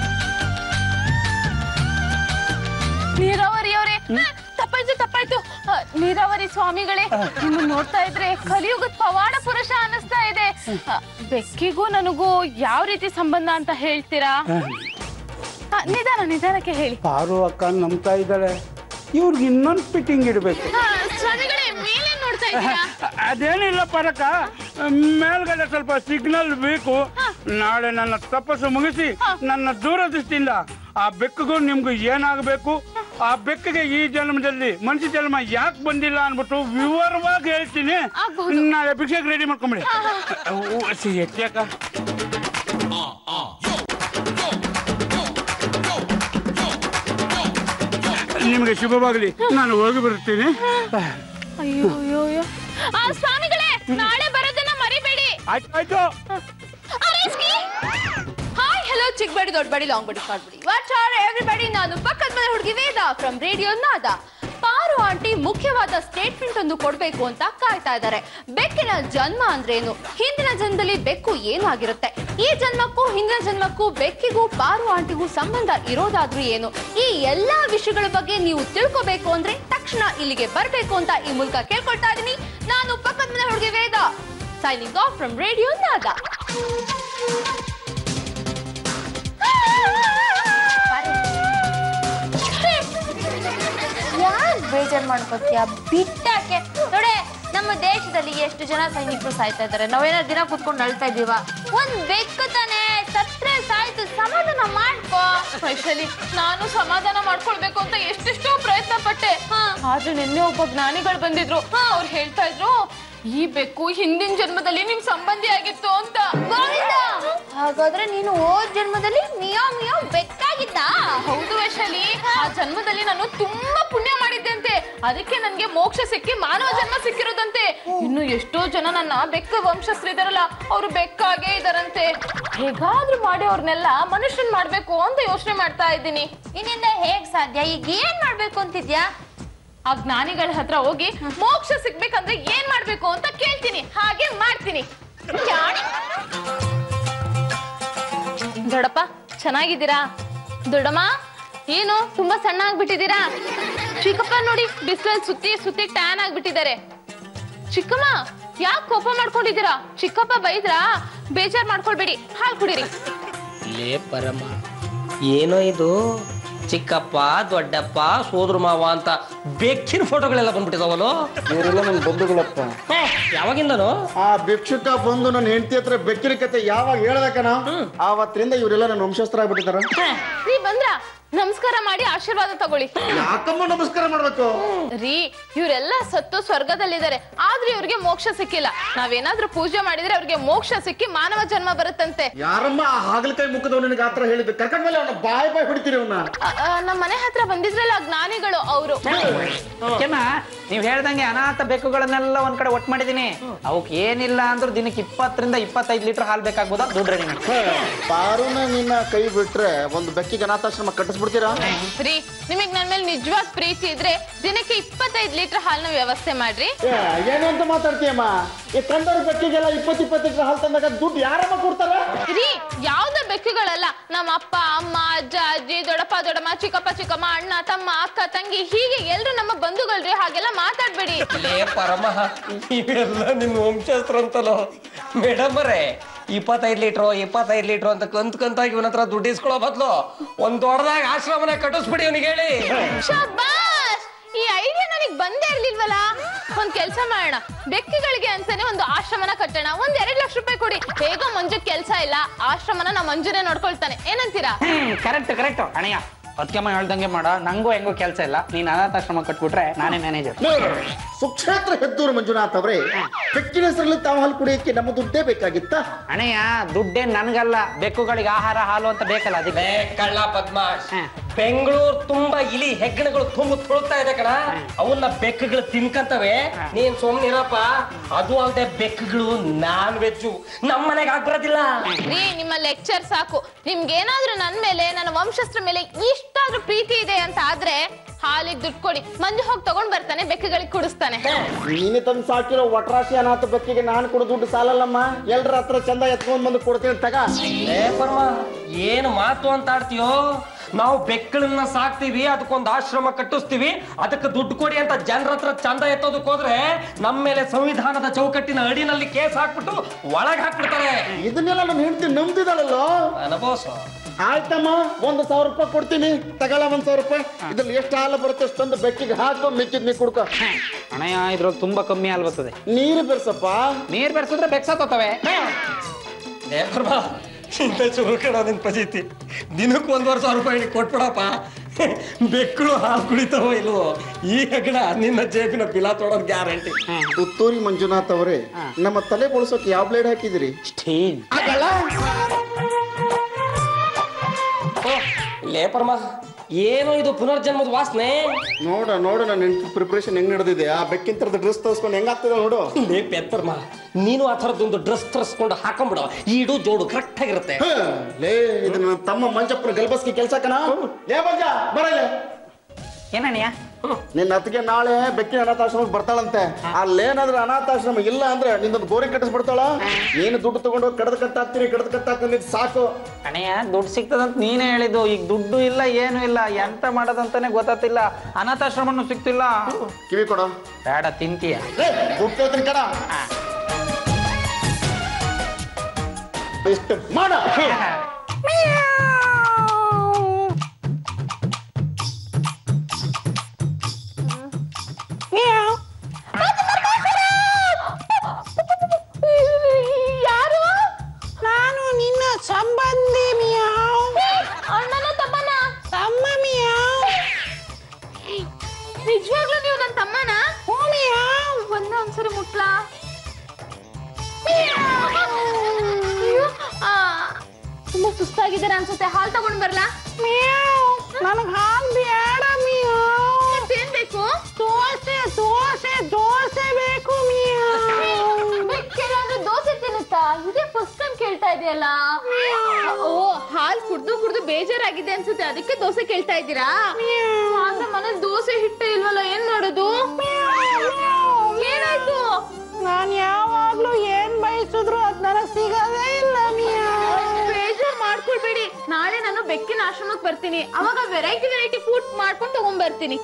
ನೀರಾವರಿ ಅವರೇ, ತಪ್ಪಾಯ್ತು. ನೀರಾವರಿ ಸ್ವಾಮಿಗಳೇ, ಇನ್ನು ನೋಡ್ತಾ ಇದ್ರೆ ಕಲಿಯುಗದ ಪವಾಡ ಪುರುಷ ಅನ್ನಿಸ್ತಾ ಇದೆ. ಬೆಕ್ಕಿಗೂ ನನಗೂ ಯಾವ ರೀತಿ ಸಂಬಂಧ ಅಂತ ಹೇಳ್ತೀರಾ? ನಿಧಾನಕ್ಕೆ ಹೇಳಿ. ಪಾರು ಅಕ್ಕ ನಂಬ್ತಾ ಇದ್ದಾಳೆ, ಇವ್ರಿಗೆ ಇನ್ನೊಂದು ಫಿಟ್ಟಿಂಗ್ ಇಡಬೇಕು. ಸ್ವಾಮಿಗಳೇ, ಮೇಲೆ ನೋಡ್ತಾ ಇದ್ದೀರಾ? ಅದೇನಿಲ್ಲ ಪಾರಕ್ಕ, ಮೇಲ್ಗಡೆ ಸ್ವಲ್ಪ ಸಿಗ್ನಲ್ ಬೇಕು. ನಾಳೆ ನನ್ನ ತಪಸ್ಸು ಮುಗಿಸಿ ನನ್ನ ದೂರದೃಷ್ಟಿಯಿಂದ ಆ ಬೆಕ್ಕಿಗೂ ನಿಮ್ಗೂ ಏನಾಗಬೇಕು, ಆ ಬೆಕ್ಕಿಗೆ ಈ ಜನ್ಮದಲ್ಲಿ ಮನುಷ್ಯ ಜನ್ಮ ಯಾಕೆ ಬಂದಿಲ್ಲ ಅನ್ಬಿಟ್ಟು ವಿವರವಾಗಿ ಹೇಳ್ತೀನಿ. ನಾಳೆ ಭಿಕ್ಷೆಗೆ ರೆಡಿ ಮಾಡ್ಕೊಂಬಿಡಿ. ಎತ್ತಿಯಾಕ ನಿಮ್ಗೆ ಶುಭವಾಗಲಿ. ನಾನು ಹೋಗಿ ಬರುತ್ತೀನಿ. ಅಯ್ಯೋ ಸ್ವಾಮಿಗಳೇ, ನಾಳೆ ಬರೋದನ್ನ ಮರಿಬೇಡಿ. ಆಯ್ತು. ಹಾಯ್, ಹಲೋ, ಚಿಕ್ಕಬೇಡಿ, ದೊಡ್ಡಬೇಡಿ, ಲಾಂಗ್ ಬೇಡಿ, ಶಾರ್ಟ್ ಬೇಡಿ, ವಾಟ್ ಆರ್ ಎವ್ರಿಬಡಿ. ನಾನು ಪಕ್ಕದ ಮನೆ ಹುಡುಗಿ ವೇದ ಫ್ರಮ್ ರೇಡಿಯೋ ನಾದ. ಪಾರು ಆಂಟಿ ಮುಖ್ಯವಾದ ಸ್ಟೇಟ್ಮೆಂಟ್ ಒಂದು ಕೊಡ್ಬೇಕು ಅಂತ ಕಾಯ್ತಾ ಇದ್ದಾರೆ. ಬೆಕ್ಕಿನ ಜನ್ಮ ಅಂದ್ರೇನು, ಹಿಂದಿನ ಜನ್ಮದಲ್ಲಿ ಬೆಕ್ಕು ಏನು ಆಗಿರುತ್ತೆ, ಈ ಜನ್ಮಕ್ಕೂ ಹಿಂದಿನ ಜನ್ಮಕ್ಕೂ ಬೆಕ್ಕಿಗೂ ಪಾರು ಆಂಟಿಗೂ ಸಂಬಂಧ ಇರೋದಾದ್ರೂ ಏನು, ಈ ಎಲ್ಲಾ ವಿಷಯಗಳ ಬಗ್ಗೆ ನೀವು ತಿಳ್ಕೋಬೇಕು ಅಂದ್ರೆ ತಕ್ಷಣ ಇಲ್ಲಿಗೆ ಬರ್ಬೇಕು ಅಂತ ಈ ಮೂಲಕ ಕೇಳ್ಕೊಳ್ತಾ ಇದೀನಿ. ನಾನು ಪಕ್ಕದ ಮನೆ ಹುಡುಗಿ Veda, signing off from radio Nada. ಯಾರು ಬೇಜಾರ್ ಮಾಡ್ಕೋತೀಯ? ಬಿಟ್ಟಾಕೆ ನೋಡೆ, ನಮ್ಮ ದೇಶದಲ್ಲಿ ಎಷ್ಟು ಜನ ಸೈನಿಕರು ಸಾಯ್ತಾ ಇದ್ದಾರೆ. ನಾವೇನಾದ್ರು ದಿನ ಕುತ್ಕೊಂಡು ಅಳ್ತಾ ಇದೀವ? ಒಂದ್ ಬೆಕ್ಕು ತಾನೆ, ಸತ್ರೆ ಸಾಯ್ತು, ಸಮಾಧಾನ ಮಾಡ್ಕೋ. ವೈಶಾಲಿ, ನಾನು ಸಮಾಧಾನ ಮಾಡ್ಕೊಳ್ಬೇಕು ಅಂತ ಎಷ್ಟೆಷ್ಟೋ ಪ್ರಯತ್ನ ಪಟ್ಟೆ. ಆದ್ರೆ ನಿನ್ನೆ ಒಬ್ಬ ಜ್ಞಾನಿಗಳು ಬಂದಿದ್ರು. ಅವ್ರು ಹೇಳ್ತಾ ಇದ್ರು, ಈ ಬೆಕ್ಕು ಹಿಂದಿನ ಜನ್ಮದಲ್ಲಿ ನಿಮ್ ಸಂಬಂಧಿ ಆಗಿತ್ತು ಅಂತ. ಹಾಗಾದ್ರೆ ನೀನು ಹೋದ ಜನ್ಮದಲ್ಲಿ ಮಿಯಾವ್ ಬೆಕ್ಕಾಗಿದ್ದ? ಹೌದು ವೈಶಾಲಿ, ಆ ಜನ್ಮದಲ್ಲಿ ನಾನು ತುಂಬಾ ಪುಣ್ಯ ಮಾಡಿದ್ದಂತೆ, ಅದಕ್ಕೆ ನನ್ಗೆ ಮೋಕ್ಷ ಸಿಕ್ಕಿ ಮಾನವ ಜನ್ಮ ಸಿಕ್ಕಿರೋದಂತೆ. ಇನ್ನು ಎಷ್ಟೋ ಜನ ನನ್ನ ಬೆಕ್ಕ ವಂಶಸ್ಥರಿದಾರಲ್ಲ, ಅವ್ರು ಬೆಕ್ಕಾಗೇ ಇದಾರಂತೆ. ಹೇಗಾದ್ರೂ ಮಾಡಿ ಅವ್ರನ್ನೆಲ್ಲ ಮನುಷ್ಯನ್ ಮಾಡ್ಬೇಕು ಅಂತ ಯೋಚನೆ ಮಾಡ್ತಾ ಇದ್ದೀನಿ. ನಿನ್ನಿಂದ ಹೇಗ್ ಸಾಧ್ಯ? ಈಗ ಏನ್ ಮಾಡ್ಬೇಕು ಅಂತಿದ್ಯಾ? ಆ ಜ್ಞಾನಿಗಳ ಹತ್ರ ಹೋಗಿ ಮೋಕ್ಷ ಸಿಗ್ಬೇಕಂದ್ರೆ ಏನ್ ಮಾಡ್ಬೇಕು ಅಂತ ಕೇಳ್ತೀನಿ, ಹಾಗೆ ಮಾಡ್ತೀನಿ. ದೊಡ್ಡಪ್ಪ, ಚೆನ್ನಾಗಿದ್ದೀರಾ? ದೊಡ್ಡಮ್ಮ, ಏನು ತುಂಬಾ ಸಣ್ಣ ಆಗ್ಬಿಟ್ಟಿದ್ದೀರಾ? ಚಿಕ್ಕಪ್ಪ ನೋಡಿ, ಬಿಸಿಲಲ್ಲಿ ಸುತ್ತಿ ಟ್ಯಾನ್ ಆಗ್ಬಿಟ್ಟಿದ್ದಾರೆ. ಚಿಕ್ಕಮ್ಮ, ಯಾಕೆ ಕೋಪ ಮಾಡ್ಕೊಂಡಿದ್ದೀರಾ? ಚಿಕ್ಕಪ್ಪ ಬೈದ್ರಾ? ಬೇಜಾರ್ ಮಾಡ್ಕೊಳ್ಬೇಡಿ, ಹಾಲು ಕುಡೀರಿ. ಲೇ ಪರಮ, ಏನೋ ಇದು ಚಿಕ್ಕಪ್ಪ ದೊಡ್ಡಪ್ಪ ಸೋದ್ರ ಮಾವ ಅಂತ ಬೆಕ್ಕಿನ ಫೋಟೋಗಳೆಲ್ಲ ಬಂದ್ಬಿಟ್ಟಿದಾವಲ್ಲೋ. ಇವರೆಲ್ಲ ನನ್ನ ಬಂಧುಗಳಪ್ಪ. ಯಾವಾಗಿಂದನು ಆ ಭಿಕ್ಷುಕ ಬಂದು ನನ್ನ ಹೆಂಡತಿ ಹತ್ರ ಬೆಕ್ಕಿನ ಕತೆ ಯಾವಾಗ ಹೇಳ್ದಕನ, ಆವತ್ತರಿಂದ ಇವರೆಲ್ಲ ನನ್ನ ವಂಶಸ್ತ್ರ ಆಗ್ಬಿಟ್ಟಿದಾರ. ನೀ ಬಂದ್ರ ನಮಸ್ಕಾರ ಮಾಡಿ ಆಶೀರ್ವಾದ ತಗೊಳ್ಳಿ. ಯಾಕಮ್ಮ ನಮಸ್ಕಾರ ಮಾಡ್ಬೇಕು? ರೀ, ಇವರೆಲ್ಲ ಸತ್ತು ಸ್ವರ್ಗದಲ್ಲಿದ್ದಾರೆ, ಆದ್ರೆ ಇವ್ರಿಗೆ ಮೋಕ್ಷ ಸಿಕ್ಕಿಲ್ಲ. ನಾವೇನಾದ್ರೂ ಪೂಜೆ ಮಾಡಿದ್ರೆ ಅವ್ರಿಗೆ ಮೋಕ್ಷ ಸಿಕ್ಕಿ ಮಾನವ ಜನ್ಮ ಬರುತ್ತಂತೆ. ಯಾರಮ್ಮ ಆ ಹಾಗಲಕಾಯಿ ಮುಖದವ್ ನಿನಗೆ ಆತರ ಹೇಳಿದ್ದು? ಕರ್ಕೊಂಡ್ ಮೇಲೆ ಅವನ ಬಾಯ್ ಹೊಡಿತೀರಿ ಅವನ್ನ. ನಮ್ಮ ಮನೆ ಹತ್ರ ಬಂದಿದ್ರಲ್ಲ ಜ್ಞಾನಿಗಳು, ಅವರು. ನೀವ್ ಹೇಳ್ದಂಗೆ ಅನಾಥ ಬೆಕ್ಕುಗಳನ್ನೆಲ್ಲ ಒಂದ್ ಕಡೆ ಒಟ್ಟು ಮಾಡಿದೀನಿ. ಅವಕ್ ಏನಿಲ್ಲ ಅಂದ್ರೂ ದಿನಕ್ಕೆ 20 ರಿಂದ 25 ಲೀಟರ್ ಹಾಲ್ ಬೇಕಾಗ್ಬೋದಾ? ದುಡ್ಡು ರೆಡಿ ಮಾಡಿ. ಪಾರುನ ನಿನ್ನ ಕೈ ಬಿಟ್ರೆ ಒಂದು ಬೆಕ್ಕಿಗೆ ಅನಾಥಾಶ್ರಮ ಕಟ್ಟಿಸ್ಬಿಡ್ತೀರಾ? ರೀ, ನಿಮಗ್ ನನ್ ಮೇಲೆ ನಿಜವಾದ ಪ್ರೀತಿ ಇದ್ರೆ ದಿನಕ್ಕೆ 25 ಲೀಟರ್ ಹಾಲ್ನ ವ್ಯವಸ್ಥೆ ಮಾಡ್ರಿ. ಏನು ಅಂತ ಮಾತಾಡ್ತೀಯಮ್ಮ? ಈ ಕಂಡವ್ರ ಬೆಕ್ಕಿಗೆಲ್ಲ 20-20 ಲೀಟರ್ ಹಾಲು ತಂದಾಗ ದುಡ್ಡು ಯಾರಮ್ಮ ಕೊಡ್ತಾರೆ? ರೀ, ಯಾವ್ದ ಬೆಕ್ಕುಗಳಲ್ಲ, ನಮ್ಮ ಅಪ್ಪ ಅಮ್ಮ ಅಜ್ಜ ಅಜ್ಜಿ ದೊಡ್ಡಪ್ಪ ದೊಡ್ಡಮ್ಮ ಚಿಕ್ಕಪ್ಪ ಚಿಕ್ಕಮ್ಮ ಅಣ್ಣ ತಮ್ಮ ಅಕ್ಕ ತಂಗಿ ಹೀಗೆ ಎಲ್ರು ನಮ್ಮ ಬಂಧುಗಳ್ರಿ. ಹಾಗೆಲ್ಲ ಮಾತಾಡ್ಬೇಡಿ. ಲೇ ಪರಮ, ಇವೆಲ್ಲ ನಿಮ್ ವಂಶಸ್ತ್ರ ಅಂತಲೋ. ಮೇಡಮ್ ಅವರೇ, 25 ಲೀಟ್ರು ಅಂತ ಕಂತಾಗಿ ಇವನ ಹತ್ರ ದುಡ್ಡು ಇಸ್ಕೊಳ್ಳೋ ಬದ್ಲು ಒಂದ್ ದೊಡ್ಡದಾಗ ಆಶ್ರಮನ ಕಟ್ಟಿಸ್ಬಿಡಿ ಅವನಿಗೆ ಹೇಳಿ. ಶಬ್ಬಾಸ್, ಈ ಐಡಿಯಾನ ಒಂದ್ ಕೆಲ್ಸ ಮಾಡೋಣ, ಬೆಕ್ಕಿಗಳಿಗೆ ಅಂತಾನೆ ಒಂದು ಆಶ್ರಮನ ಕಟ್ಟೋಣ. 1-2 ಲಕ್ಷ ರೂಪಾಯಿ ಕೊಡಿ. ಹೇಗೋ ಮಂಜು ಕೆಲ್ಸ ಇಲ್ಲ, ಆಶ್ರಮನ ನಾ ಮಂಜುನೇ ನೋಡ್ಕೊಳ್ತಾನೆ. ಏನಂತೀರಾ? ಕರೆಕ್ಟ್ ಅಣಯ್ಯ, ಅತ್ಯಮ್ಮ ಹೇಳ್ದಂಗೆ ಮಾಡ. ನಂಗೂ ಹೆಂಗೂ ಕೆಲಸ ಇಲ್ಲ, ನೀನ್ ಅನಾಥಾಶ್ರಮ ಕಟ್ಬಿಟ್ರೆ ನಾನೇ ಮ್ಯಾನೇಜರ್. ಸುಕ್ಷೇತ್ರ ಹೆದ್ದೂರು ಮಂಜುನಾಥ್ ಅವರೇ, ಬೆಕ್ಕಿನ ಹೆಸರಲ್ಲಿ ತಾವು ಹಾಲು ಕುಡಿಯಕ್ಕೆ ನಮ್ಮ ದುಡ್ಡೇ ಬೇಕಾಗಿತ್ತ? ಅಣಯ್ಯ, ದುಡ್ಡೇ ನನ್ಗಲ್ಲ, ಬೆಕ್ಕುಗಳಿಗೆ ಆಹಾರ ಹಾಲು ಅಂತ ಬೇಕಲ್ಲ, ಅದಕ್ಕೆ. ಕಳ್ಳ ಬದ್ಮಾಶ್, ಬೆಂಗಳೂರು ತುಂಬಾ ಇಲಿ ಹೆಗ್ಗಣಗಳು ತುಂಬ ತುಳುತ್ತಾ ಇದೆ ಕಣ. ಅವನ್ನ ಬೆಕ್ಕುಗಳು ತಿನ್ಕಂತವೆ. ನೀನ್ ಸುಮ್ನಿರಪ್ಪ. ಅದು ಅಲ್ಲದೆ ಬೆಕ್ಕುಗಳು ನಾನ್ ವೆಜ್ಜು, ನಮ್ಮ ಮನೆಗೆ ಆಗ್ಬರೋದಿಲ್ಲ. ರೀ, ನಿಮ್ಮ ಲೆಕ್ಚರ್ ಸಾಕು. ನಿಮ್ಗೇನಾದ್ರೂ ನನ್ ಮೇಲೆ, ನನ್ನ ವಂಶಸ್ತ್ರ ಮೇಲೆ ಇಷ್ಟಾದ್ರೂ ಪ್ರೀತಿ ಇದೆ ಅಂತ ಆದ್ರೆ ಹಾಲಿಗೆ ದುಡ್ಡು ಕೊಡಿ. ಮಂಜು ಹೋಗಿ ತಗೊಂಡ್ ಬರ್ತಾನೆ, ಬೆಕ್ಕುಗಳಿಗೆ ಕುಡಿಸ್ತಾನೆ. ನೀನೆ ತಂದು ಸಾಕಿರೋ ಒಟ್ರಾಶಿ ಅನಾಥ ಬೆಕ್ಕಿಗೆ ನಾನು ಕೊಡೋ ದುಡ್ಡು ಸಾಲಲ್ಲಮ್ಮ. ಎಲ್ರ ಹತ್ರ ಚಂದ ಎತ್ಕೊಂಡ್ ಬಂದು ಕೊಡ್ತೀನಿ ತಗ. ಏನು ಮಾತು ಅಂತ ಆಡ್ತೀಯೋ? ನಾವು ಬೆಕ್ಕಳನ್ನ ಸಾಕ್ತಿವಿ, ಅದಕ್ಕೊಂದು ಆಶ್ರಮ ಕಟ್ಟಿಸ್ತೀವಿ, ಅದಕ್ಕೆ ದುಡ್ಡು ಕೊಡಿ ಅಂತ ಜನರ ಹತ್ರ ಚಂದ ಎತ್ತೋದಕ್ಕೆ ಹೋದ್ರೆ ನಮ್ಮ ಮೇಲೆ ಸಂವಿಧಾನದ ಚೌಕಟ್ಟಿನ ಅಡಿನಲ್ಲಿ ಕೇಸ್ ಹಾಕ್ಬಿಟ್ಟು ಒಳಗೆ ಹಾಕ್ಬಿಡ್ತಾರೆ. ಇದನ್ನೆಲ್ಲ ನಾನು ಹೇಳ್ತೀನಿ, ನಂಬ್ತಿದ್ದಾಳಲ್ಲೋ. ಅನುಭವಿಸು. ಆಯ್ತಮ್ಮ, 1,000 ರೂಪಾಯಿ ಕೊಡ್ತೀನಿ, ತಗೊಳ 1,000 ರೂಪಾಯಿ. ಇದ್ರಲ್ಲಿ ಎಷ್ಟು ಹಾಲು ಬರುತ್ತೆ ಅಷ್ಟೊಂದು ಬೆಕ್ಕಿಗೆ ಹಾಕು, ಮಿಕ್ಕಿದ್ ನೀ ಕುಡ್ಕೊ. ಅಣಯ್ಯ, ಇದ್ರಲ್ಲಿ ತುಂಬಾ ಕಮ್ಮಿ ಹಾಲು ಬರ್ತದೆ. ನೀರು ಬೆರ್ಸಪ್ಪ. ನೀರ್ ಬೆರೆಸಿದ್ರೆ ಬೆಕ್ಸತ್ತವೆ. ಇಂಥ ಚುರುಕಡ ನಿನ್ ಪಜೀತಿ. ದಿನಕ್ಕೆ 1,000 ರೂಪಾಯಿ ಕೊಟ್ಬಿಡಪ್ಪ. ಬೆಕ್ಕಳು ಹಾಲು ಕುಡಿತಾವೋ ಇಲ್ವೋ, ಈ ಹೆಗ್ಗಣ ನಿನ್ನ ಜೇಬಿನ ಬಿಲ ತೊಡೋದ್ ಗ್ಯಾರಂಟಿ. ತುತ್ತೂರಿ ಮಂಜುನಾಥ್ ಅವರೇ, ನಮ್ಮ ತಲೆ ಬೋಳ್ಸೋಕೆ ಯಾವ ಬ್ಲೇಡ್ ಹಾಕಿದಿರಿ? ಸ್ಟೀಲ್. ಲೇಪರ್ಮ, ಏನು ಇದು ಪುನರ್ಜನ್ಮದ ವಾಸನೆ? ನೋಡ ನನ್ನ ಹೆಂಡತಿ ಪ್ರಿಪರೇಷನ್ ಹೆಂಗ್ ನಡೆದಿದೆ. ಆ ಬೆಕ್ಕಿನ ತರದ ಡ್ರೆಸ್ ತರಿಸ್ಕೊಂಡು ಹೆಂಗಾಗ್ತದೆ ನೋಡು. ಲೇ ಪೆತ್ತರ್ಮ, ನೀನು ಆ ಥರದೊಂದು ಡ್ರೆಸ್ ತರಿಸ್ಕೊಂಡು ಹಾಕೊಂಡ್ಬಿಡು, ಈಡು ಜೋಡು ಕರೆಕ್ಟ್ ಆಗಿರುತ್ತೆ. ಲೇ, ಇದು ನನ್ನ ತಮ್ಮ ಮಂಜಪ್ಪನ ಗಲ್ಬಸ್ಗೆ ಕೆಲ್ಸ ಕಣ. ಲೇ ಮಂಜ, ಬರಲ್ಲ. ಏನಣ್ಣ, ನಿನ್ನ ಅತ್ತಿಗೆ ನಾಳೆ ಬೆಕ್ಕಿನ ಅನಾಥಾಶ್ರಮಕ್ಕೆ ಬರ್ತಾಳಂತೆ. ಅಲ್ಲೇನಾದ್ರೂ ಅನಾಥಾಶ್ರಮ ಇಲ್ಲ ಅಂದ್ರೆ ನಿಂದೊಂದು ಗೋರಿ ಕಟ್ಟಿಸ್ಬಿಡ್ತಾಳ. ನೀನು ದುಡ್ಡು ತಗೊಂಡು ಕಡ್ದು ಕಟ್ಟಾಕ್ತೀನಿ ಸಾಕು. ಅಣ್ಣಯ್ಯ, ದುಡ್ಡು ಸಿಗ್ತದಂತ ನೀನೇ ಹೇಳಿದ್ದು. ಈಗ ದುಡ್ಡು ಇಲ್ಲ, ಏನು ಇಲ್ಲ, ಎಂತ ಮಾಡೋದಂತಾನೆ ಗೊತ್ತಾಗ್ತಿಲ್ಲ. ಅನಾಥಾಶ್ರಮನು ಸಿಗ್ತಿಲ್ಲ. ಕಿವಿ ಕೊಡ. ಬೇಡ, ತಿಂತೀಯ. ದುಡ್ಡು ಕೇಳ್ತೀನಿ ಕಡ. ಇಷ್ಟು ಮಾಡ. ಯಾರು? ನಾನು ನಿನ್ನ ಸಂಬಂಧಿ ಮಿಯಾವ್. ಅಣ್ಣನ ತಮ್ಮನ? ತಮ್ಮ ಮಿಯಾವ್. ನಿಜವಾಗ್ಲೂ ನೀವು ನನ್ನ ತಮ್ಮನ? ಹ್ಞೂ ಮಿಯಾವ್. ಒಂದ್ಸರಿ ಮುಟ್ಲಾ? ತುಂಬಾ ಸುಸ್ತಾಗಿದ್ದಾರೆ ಅನ್ಸುತ್ತೆ, ಹಾಲು ತಗೊಂಡ್ ಬರ್ಲಾ? ಮಿಯಾವ್, ನನಗೆ ಹಾಲು ಬೇಡ ಮಿಯಾವ್. ಮತ್ತೇನ್ ಬೇಕು? ದೋಸೆ ಬೇಕು ಮಿಯಾವ್. ಕೆಲವೊಂದು ದೋಸೆ ತಿನ್ನುತ್ತಾ? ಇದೇ ಫಸ್ಟ್ ಟೈಮ್ ಕೇಳ್ತಾ ಇದೆಯಲ್ಲ. ಓ, ಹಾಲು ಕುಡ್ದು ಬೇಜಾರಾಗಿದೆ ಅನ್ಸುತ್ತೆ, ಅದಕ್ಕೆ ದೋಸೆ ಕೇಳ್ತಾ ಇದ್ದೀರಾ? ಆದ್ರೆ ಮನೇಲಿ ದೋಸೆ ಹಿಟ್ಟೆ ಇಲ್ವಲ್ಲ, ಏನ್ ಮಾಡೋದು? ಏನಾಯ್ತು? ನಾನು ಯಾವಾಗ್ಲೂ ಏನ್ ಬಯಸಿದ್ರು ಅದ್ ನನಗೆ ಸಿಗದೇ ಇಲ್ಲ ಮಿಯಾವ್. ಬೇಜಾರ್ ಮಾಡ್ಕೊಳ್ಬೇಡಿ, ನಾಳೆ ನಾನು ಬೆಕ್ಕಿನ ಆಶ್ರಮಕ್ಕೆ ಬರ್ತೀನಿ, ಅವಾಗ ವೆರೈಟಿ ಫುಡ್ ಮಾಡ್ಕೊಂಡು ತಗೊಂಡ್ ಬರ್ತೀನಿ.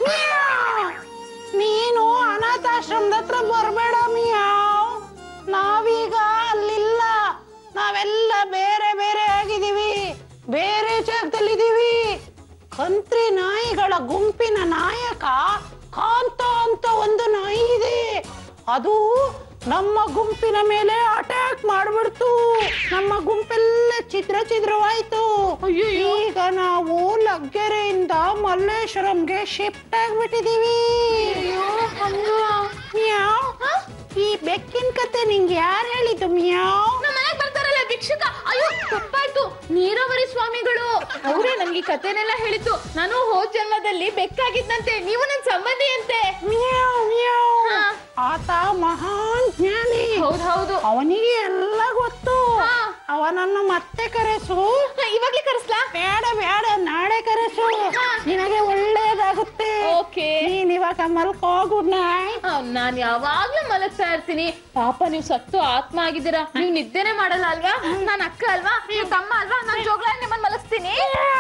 ನೀನು ಅನಾಥಾಶ್ರಮದ ಹತ್ರ ಬರ್ಬೇಡ ಮಿಯಾವ್. ನಾವೀಗ ಅಲ್ಲಿಲ್ಲ, ನಾವೆಲ್ಲ ಬೇರೆ ಆಗಿದೀವಿ, ಬೇರೆ ಜಾಗದಲ್ಲಿದ್ದೀವಿ. ಕಂತ್ರಿ ನಾಯಿಗಳ ಗುಂಪಿನ ನಾಯಕ ಕಾಂತ ಅಂತ ಒಂದು ನಾಯಿ ಇದೆ. ಅದು ನಮ್ಮ ಗುಂಪಿನ ಮೇಲೆ ಅಟ್ಯಾಕ್ ಮಾಡ್ಬಿಡ್ತು. ನಮ್ಮ ಗುಂಪೆಲ್ಲ ಛಿದ್ರವಾಯ್ತು. ಈಗ ನಾವು ಲಗ್ಗೆರೆಯಿಂದ ಮಲ್ಲೇಶ್ವರಂಗೆ ಶಿಫ್ಟ್ ಆಗ್ಬಿಟ್ಟಿದೀವಿ. ಮಿಯಾವ್, ಈ ಬೆಕ್ಕಿನ ಕತೆ ನಿಂಗೆ ಯಾರು ಹೇಳಿದ್ದು ಮಿಯಾವ್? ನಮ್ಮ ಮನೆಗೆ ಬರ್ತಾರಲ್ಲ ಭಿಕ್ಷುಕ. ಅಯ್ಯೋ, ತಪ್ಪಾಯ್ತು, ನೀರಾವರಿ ಸ್ವಾಮಿಗಳು ಅವರೇ ನನ್ಗೆ ಈ ಕತೆನೆಲ್ಲ ಹೇಳಿದ್ದು. ನಾನು ಹೋದ್ ಜನ್ಮದಲ್ಲಿ ಬೆಕ್ಕಾಗಿದ್ದಂತೆ, ನೀವು ನನ್ ಸಂಬಂಧಿ ಅಂತೆ. ಮಿಯಾವ್ ಮಿಯಾವ್, ಆತ ಮಹಾನ್ ಜ್ಞಾನಿ. ಹೌದು, ಅವನಿಗೆ ಎಲ್ಲ ಗೊತ್ತು. ಅವನನ್ನು ಮತ್ತೆ ಕರೆಸು. ಇವಾಗ್ಲೇ ಕರೆಸ್ಲಾ? ಬೇಡ, ನಾಳೆ ಕರೆಸು, ನಿನಗೆ ಒಳ್ಳೇದಾಗುತ್ತೆ. ಓಕೆ, ನೀನ್ ಇವಾಗ ಮಲ್ಕೋ. Good night. ನಾನ್ ಯಾವಾಗ್ಲೂ ಮಲಗ್ತಾ ಇರ್ತೀನಿ. ಪಾಪ ನೀವು ಸತ್ತು ಆತ್ಮ ಆಗಿದ್ದೀರಾ, ನೀವು ನಿದ್ದೆನೆ ಮಾಡಲ್ಲ ಅಲ್ವಾ? ನಾನ್ ಅಕ್ಕ ಅಲ್ವಾ, ನೀವು ತಮ್ಮ ಅಲ್ವಾ? ನಾನ್ ಜೋಗ್ಲ ನಿಮ್ಮನ್ನ ಮಲಗಿಸ್ತೀನಿ.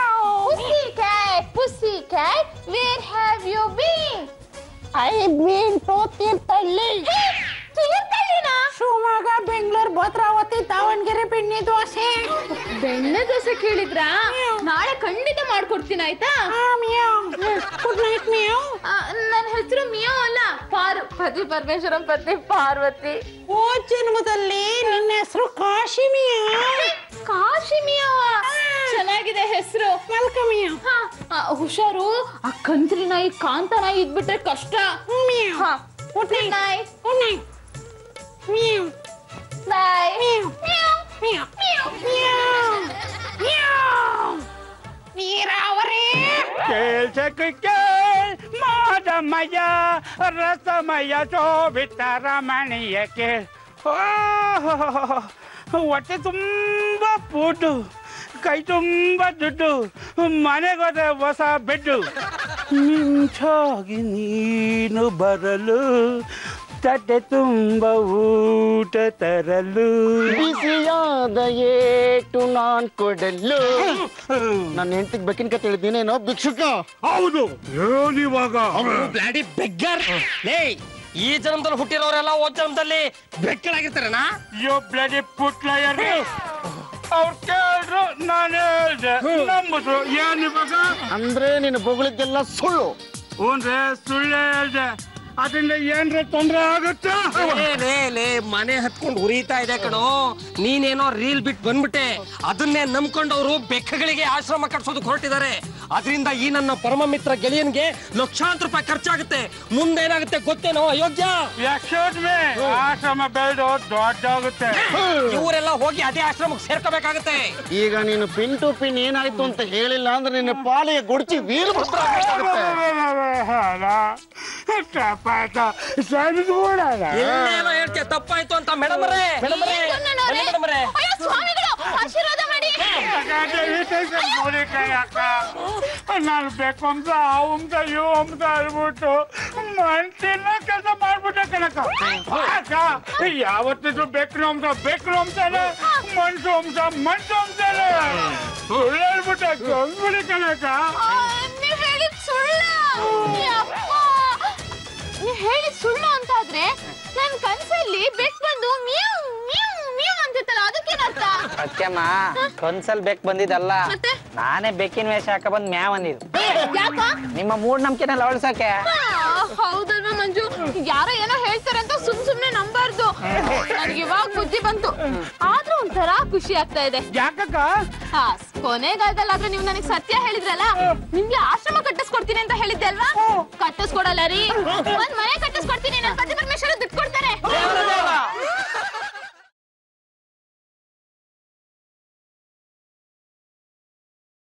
Pussy cat, where have you been? I've been to Thirthahalli. ತೀರ್ಥಹಳ್ಳಿನಾ? Shivamogga Bengaluru Bhadravati Davanagere ಬೆಣ್ಣೆ ದೋಸೆ. ಬೆಣ್ಣೆ ದೋಸೆ ಕೇಳಿದ್ರಾ? ನಾಳೆ ಖಂಡಿತ ಮಾಡ್ಕೊಡ್ತೀನಿ ಆಯ್ತಾ? Good night meow. ನನ್ನ ಹೆಸರು ಮಿಯೋ ಅಲ್ಲ, ಪಾರು. ಪತಿ ಪರಮೇಶ್ವರಂ ಪತ್ನಿ ಪಾರ್ವತಿ. ಓ ಜನ್ಮದಲ್ಲಿ ನಿನ್ನ ಹೆಸರು ಕಾಶಿ ಮಿಯಾವ್. ಕಾಶಿ ಮಿಯೋ ಚೆನ್ನಾಗಿದೆ ಹೆಸರು. Welcome meow. ಹುಷಾರು, ಆ ಕಂತ್ರಿ ನಾಯಿ ಕಾಂತ ನಾಯಿ ಇದ್ಬಿಟ್ರೆ ಕಷ್ಟ. Good night. Good night meow. Bye. Meow meow meow. ನೀರಾವರಿ ಕೇಳ್ ಮಾದಮಯ ರಸಮಯ ಶೋಭಿತ ರಮಣೀಯ ಕೇಳ್. ಹೊಟ್ಟೆ ತುಂಬ ಫುಡ್ಡು, ಕೈ ತುಂಬ ದುಡ್ಡು, ಮನೆಗೋದೆ ಹೊಸ ಬೆಡ್ಡು. ಮಿಂಚಾಗಿ ನೀನು ಬರಲು ತಟ್ಟೆ ತುಂಬ ಊಟ ತರಲು ಬಿಸಿಯಾದ ಏಟು ನಾನ್ ಕೊಡಲು. ನನ್ನ ಹೆಂಡತಿಗೆ ಬೆಕ್ಕಿನ ಕತೆ ಹೇಳಿದ್ದೀನೇನೋ ಭಿಕ್ಷುಕ. ಹೌದು ಏನಿವಾಗ ಬ್ಲಾಡಿ ಬೆಗ್ಗರ್. ಈ ಜನ್ಮದಲ್ಲಿ ಹುಟ್ಟಿರೋರೆಲ್ಲ ಓ ಜನ್ಮದಲ್ಲಿ ಬೆಕ್ಕಳಾಗಿರ್ತಾರಣ್ಣ. ಯೋ ಬ್ಲಡಿ ಪುಟ್ಲಯ್ಯರ್. ಅವ್ರು ಕೇಳಿದ್ರು ನಾನು ಹೇಳ್ದೆ, ನಂಬಿದ್ರು. ಏನಿವಾಗ ಅಂದ್ರೆ ನೀನು ಬೊಗಳಿದ್ದೆಲ್ಲ ಸುಳ್ಳು. ಹ್ಞೂನ್ರೆ ಸುಳ್ಳೆ ಹೇಳ್ದೆ. ಅದರಿಂದ ಏನ್ರೆ ತೊಂದ್ರೆ ಆಗುತ್ತೆ? ಮನೆ ಹತ್ಕೊಂಡು ಉರಿತಾ ಇದೆ ಕಣೋ. ನೀನೇನೋ ರೀಲ್ ಬಿಟ್ಟು ಬಂದ್ಬಿಟ್ಟೆ. ಅದನ್ನೇ ನಂಬ್ಕೊಂಡವ್ರು ಬೆಕ್ಕಗಳಿಗೆ ಆಶ್ರಮ ಕಟ್ಸೋದಕ್ಕೆ ಹೊರಟಿದ್ದಾರೆ. ಅದರಿಂದ ಈ ನನ್ನ ಪರಮ ಮಿತ್ರ ಗೆಳೆಯನ್ಗೆ ಲಕ್ಷಾಂತರ ರೂಪಾಯಿ ಖರ್ಚಾಗುತ್ತೆ. ಮುಂದೇನಾಗುತ್ತೆ ಗೊತ್ತೇನೋ ಅಯೋಗ್ಯ? ಆಶ್ರಮ ಬೆಳೆದು ದೊಡ್ಡಾಗುತ್ತೆ. ಇವರೆಲ್ಲ ಹೋಗಿ ಅದೇ ಆಶ್ರಮಕ್ಕೆ ಸೇರ್ಕೋಬೇಕಾಗತ್ತೆ. ಈಗ ನೀನು ಪಿನ್ ಟು ಪಿನ್ ಏನಾಯ್ತು ಅಂತ ಹೇಳಿಲ್ಲ ಅಂದ್ರೆ ನಿನ್ನ ಪಾಲಿಗೆ ಗುಡ್ಚಿ ವೀರಭದ್ರ ಆಗ್ಬೇಕಾಗುತ್ತೆ. ಎಲ್ಲೇನೋ ಹೇಳ್ತೀಯ ತಪ್ಪಾಯ್ತು ಅಂತ. ಮೇಡಮ್ ಅವರೇ, ಆಶೀರ್ವಾದ ಮಾಡಿ. ನಾನು ಬೇಕು ಅಂತ ಅವಂತ ಇವು ಅಂತ ಹೇಳ್ಬಿಟ್ಟು ಮನ್ಸಿನ ಕೆಲಸ ಮಾಡ್ಬಿಟ್ಟೆ ಕಣಕ. ಯಾವತ್ತಿದ್ರು ಬೇಕು ಅಂತಾನೆ, ಮನ್ಸು ಅಂತಾನೆ ಸುಳ್ಳು ಹೇಳ್ಬಿಟ್ಟೆ ಗಂಗುಡಿ ಕಣಕ. ನೀವ್ ಹೇಳಿದ್ ಸುಳ್ಳ? ನೀವ್ ಹೇಳಿದ್ ಸುಳ್ಳು ಅಂತಾದ್ರೆ ನನ್ ಕನ್ಸಲ್ಲಿ ಬೆಕ್ ಬಂದು ಮ್ಯಾವ್ ಮ್ಯಾವ್ ಮ್ಯಾವ್ ಅಂತಿತ್ತಲ್ಲ, ಅದಕ್ಕೇನರ್ಥ? ಸತ್ಯಮ್ಮ, ಕನ್ಸಲ್ ಬೆಕ್ ಬಂದಿದ್ದಲ್ಲ, ನಾನೇ ಬೆಕ್ಕಿನ ವೇಷ ಹಾಕ ಬಂದ್ ಮ್ಯಾವ್ ಅಂದಿದ್ದು. ಯಾಕ? ನಿಮ್ಮ ಮೂಢನಂಬಿಕೆನೆಲ್ಲ ಅಳ್ಸಕ್ಕೆ. ಹೌದಲ್ವಾ ಮಂಜು, ಯಾರೋ ಏನೋ ಹೇಳ್ತಾರೆ ಅಂತ ಸುಮ್ನೆ ನಂಬಾರ್ದು. ನನಗೆ ಇವಾಗ ಬುದ್ಧಿ ಬಂತು. ಆದ್ರೂ ಒಂಥರ ಖುಷಿ ಆಗ್ತಾ ಇದೆ. ಯಾಕಕ್ಕ? ಕೊನೆಗಾಲದಲ್ಲಾದ್ರೂ ನೀವು ನನಗೆ ಸತ್ಯ ಹೇಳಿದ್ರಲ್ಲ, ನಿಮ್ಗೆ ಆಶ್ರಮ ಕಟ್ಟಿಸ್ಕೊಡ್ತೀನಿ ಅಂತ ಹೇಳಿದ್ದೆ ಅಲ್ವಾ? ಕಟ್ಟಿಸ್ಕೊಡಲ್ಲ ರೀ, ಒಂದ್ ಮನೆ ಕಟ್ಟಿಸ್ಕೊಡ್ತೀನಿ. ನನ್ನ ಪತಿ ಪರಮೇಶ್ವರ